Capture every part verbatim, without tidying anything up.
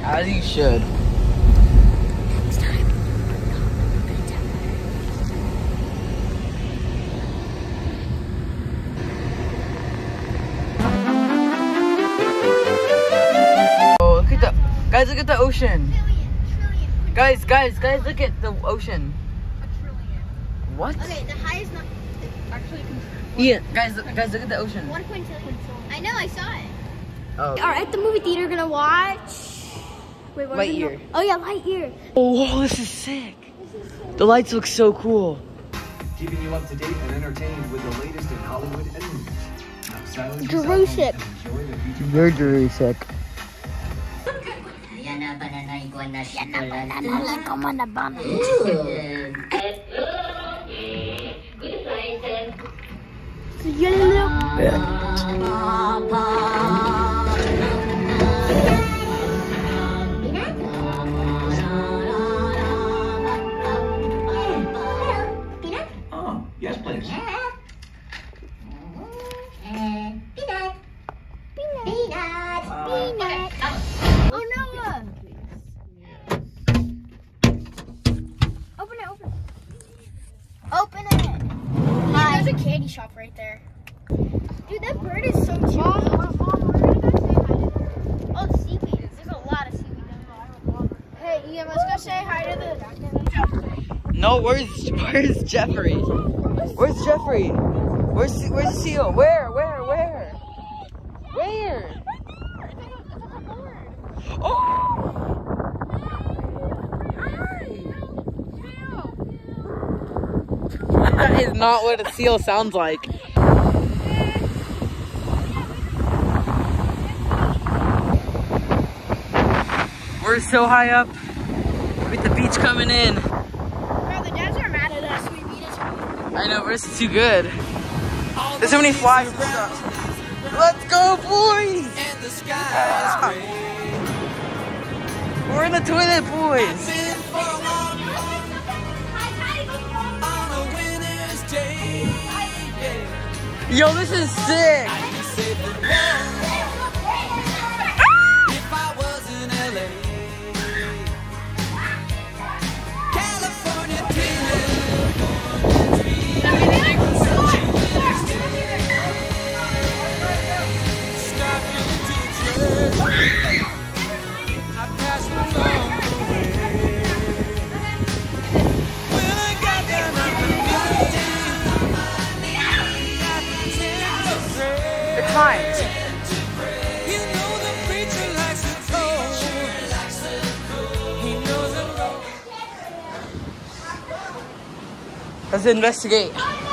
As you should. It's time. Oh, look at the guys! Look at the ocean. Guys, guys, guys! Look at the ocean. A trillion. What? Okay, the highest not actually. Yeah, guys, look, guys, look at the ocean. One point two. I know, I saw it. Oh. We are at the movie theater gonna watch. Wait, what? Lightyear. Oh yeah, Lightyear. Oh, this is sick. The lights look so cool. Keeping you up to date and entertained with the latest in Hollywood and movies. Now silence Jerusik. yourself and enjoy the future. You're Jerusik. Oh, yes, please. Oh no! Open it, open it. Open it! Hi. There's a candy shop right there. Dude, that bird is so cute. Oh, seaweed. There's a lot of seaweed. Hey, Ian, let's go say hi to the... No, where's where's Jeffrey? Where's Jeffrey? Where's where's the seal? Where? Where? Where? Where? Oh! That is not what a seal sounds like. We're so high up with the beach coming in. Bro, the dads are mad at us. We beat it. I know, but this is too good. There's so many flies and stuff. Let's go, boys! Ah. We're in the toilet, boys. Yo, this is sick. Let's investigate.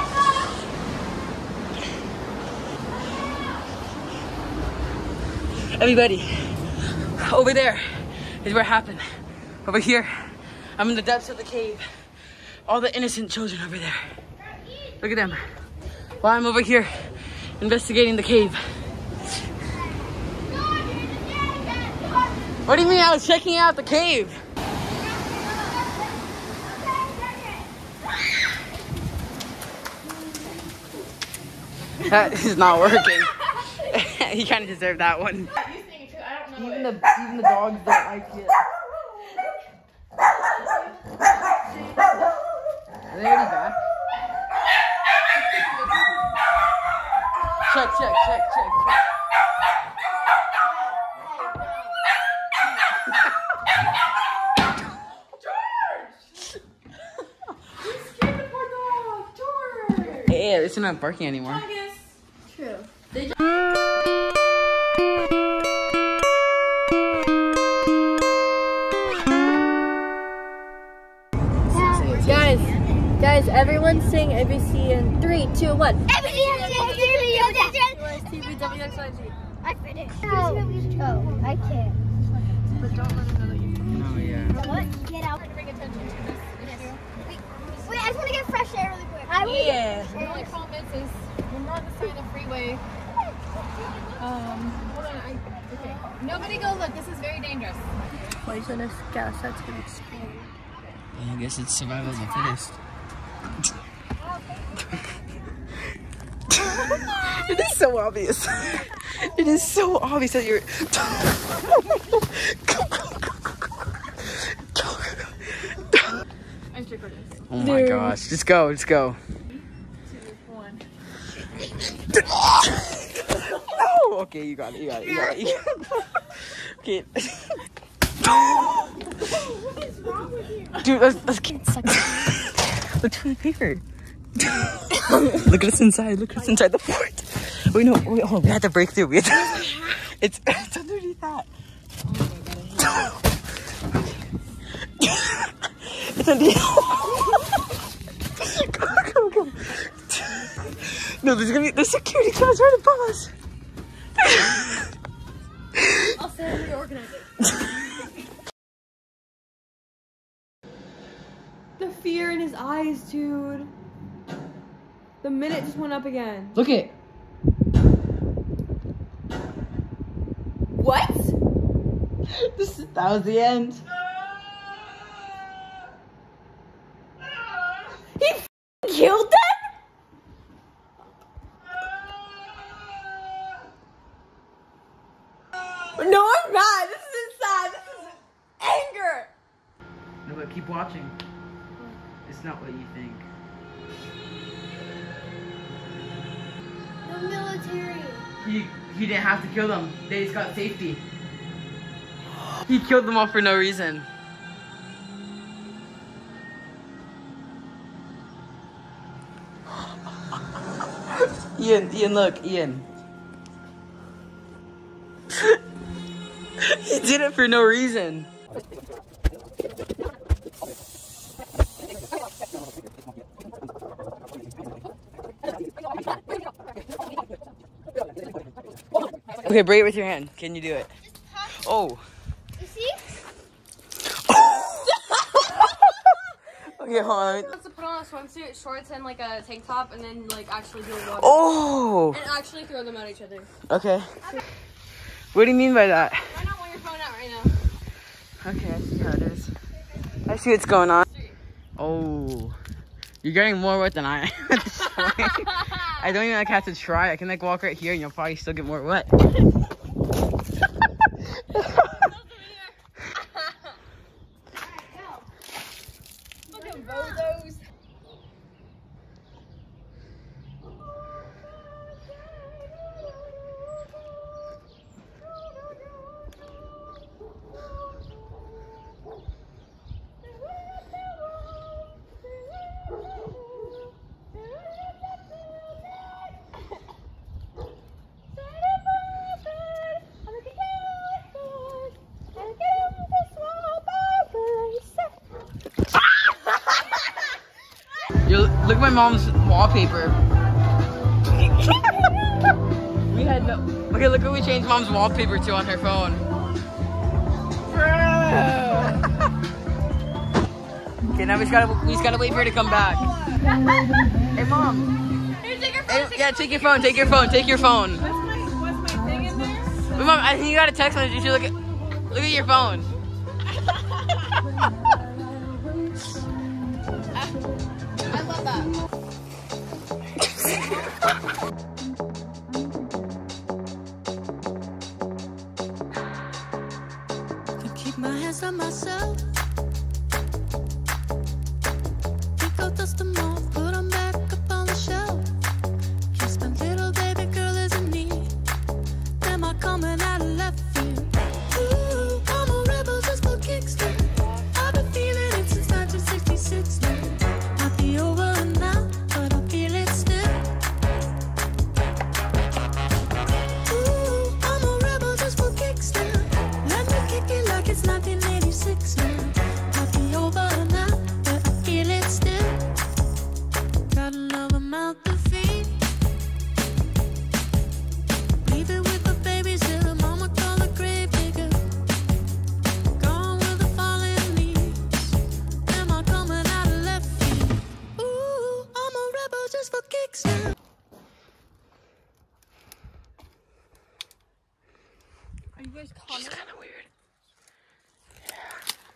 Everybody, over there is where it happened. Over here, I'm in the depths of the cave. All the innocent children over there. Look at them. While I'm over here investigating the cave. What do you mean I was checking out the cave? That is not working. He kind of deserved that one. Even the even the dogs don't like it. Are they already back? Check, check, check, check, check. Yeah, it's not barking anymore. True. Guys, guys, everyone sing A B C in three, two, one. A B C, T V, W, X, Y, Z. I finished. Oh, I can't. But don't let them know that you can. Oh, yeah. What? Get out. Bring attention to this issue. Wait, wait, I just want to get fresh air really quick. I Yeah. The only problem is, is when we're on the side of the freeway. Um, hold on. I, okay. Nobody go look. This is very dangerous. Poisonous gas that's gonna explode. I guess it's survival of the fittest. It is so obvious. It is so obvious that you're. my gosh. Just go, just go. Oh, okay, you got it, you got it, you got it. You got it. Okay. What is wrong with you? Dude, let's, let's keep look through the paper. Look at us inside, look at us inside the fort. Wait, no, wait, hold on, we have to break through. We have to, it's, it's underneath that. Oh my god, it's underneath. Go, go, go. No, there's gonna be, there's security cams right above us. I'll say I'm the organizer. The fear in his eyes, dude. The minute just went up again. Look it. What? This, that was the end. He f***ing killed them? No, I'm mad. This isn't sad. This is anger. No, but keep watching. It's not what you think. The military. He he didn't have to kill them. They just got safety. He killed them all for no reason. Ian, Ian, look, Ian. He did it for no reason. Okay, braid it with your hand. Can you do it? Oh. You see? Okay, hold on. Wants to put on a swimsuit, shorts, and like a tank top, and then like actually do a water. Oh. And actually throw them at each other. Okay. What do you mean by that? Why not want your phone out right now? Okay, I see how it is. I see what's going on. Oh. You're getting more wet than I am at this point. I don't even like have to try. I can like walk right here and you'll probably still get more wet. You look at my mom's wallpaper. We had no. Okay, look what we changed mom's wallpaper to on her phone. Okay, now we just gotta we just gotta wait for her to come back. Hey, mom. Here, take your phone. Hey, take yeah, your take your phone. Take your phone. Take your phone. What's my, what's my thing in there? Wait, mom, I think you got a text message. You should look at look at your phone. I love that. Can keep my hands on myself. Pick out dust them off, put them back up on the shelf. Kiss my little baby girl is in need. Am I coming out of left field? Ooh, I'm a rebel just for kicks now. I've been feeling it since nineteen sixty-six now. Might be over now, but I feel it still. Ooh, I'm a rebel just for kicks now. Let me kick it like it's nineteen eighty-six now. Might be over now, but I feel it still. Got another mouth to feed. Leave it with the babies till the mama call the grave digger. Gone with the fallen leaves. Am I coming out of left field? Ooh, I'm a rebel just for kicks now. Are you guys She's commenting? kind of weird. Yeah.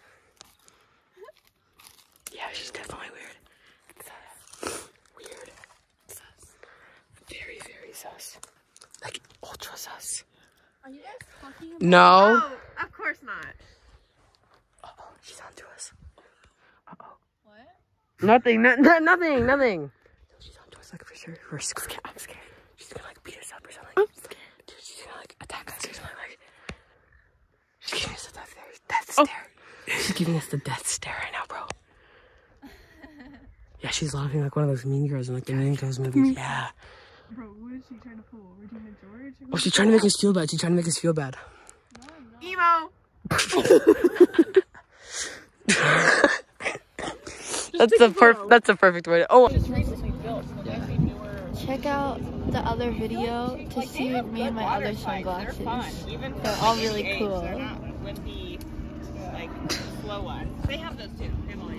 Yeah, she's definitely weird. Weird. Sus. Very, very sus. Like ultra sus. Are you guys talking about? No. Oh, of course not. Uh oh, she's on to us. Uh oh. What? Nothing, no, no, nothing, nothing. She's on to us like for sure. We're scared. I'm scared. She's gonna like beat us up or something. I'm scared. Dude, she's gonna like attack us or something like. She's giving us the death stare. Death Oh. stare. She's giving us the death stare right now, bro. Yeah, she's laughing like one of those mean girls in like the Mean Girls movies. Yeah. Bro, what is she trying to pull? Regina George? Oh, she's trying to make us feel bad. She's trying to make us feel bad. Emo! That's the perf. That's the perfect way. To oh. Check out the other video to see me and my other sunglasses. They're all really cool. With the like slow ones. They have those too.